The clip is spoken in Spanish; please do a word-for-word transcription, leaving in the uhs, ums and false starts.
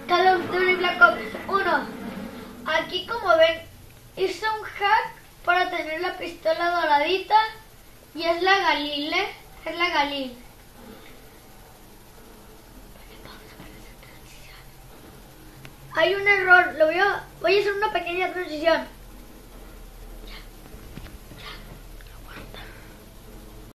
Call of Duty Black Ops uno. Aquí, como ven, hice un hack para tener la pistola doradita y es la Galil, ¿eh? Es la Galil. Hay un error, lo voy a, voy a hacer una pequeña transición.